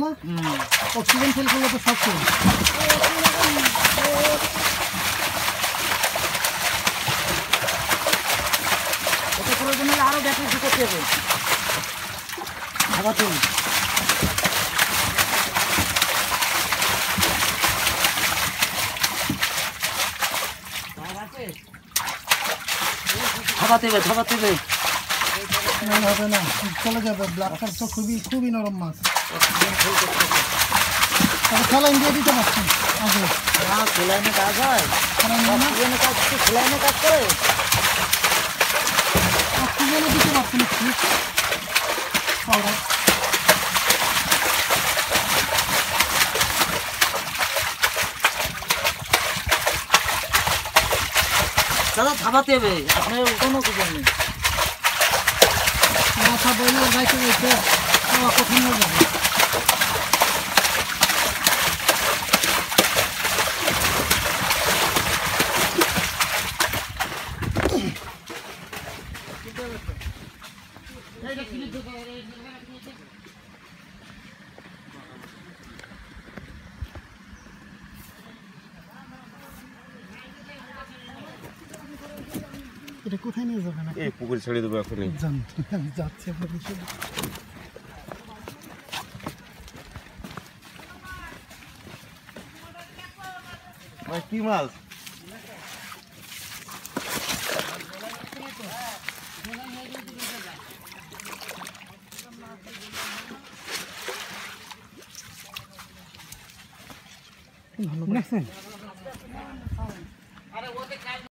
না oxygen fail করলে তো সব শেষ। ওটা প্রয়োজন হলে আরো ব্যাটারি ঢুকাতে হবে। ভাবাতে হবে না হবে না, চলে যাবে। ব্ল্যাক কার্প তো খুবই নরম মাছ। স্যালাইন দিয়ে দিতে পারছেন আগে? না, স্যালাইনে কাজ হয়, অক্সিজেনে কাজ করে, স্যালাইনে কাজ করে। অক্সিজেনে দিতে পারছেন একটু পাউডার। দাদা থামাতে হবে, আপনার কোনো কিছু নেই। মাথা বইলে যাইতে যাইতে কঠিন হয়ে যাবে। এটা কোথায় নিয়ে যাবে না? এই পুকুরে ছেড়ে দেবো এখনই। যাচ্ছে কি মাছ? ভালো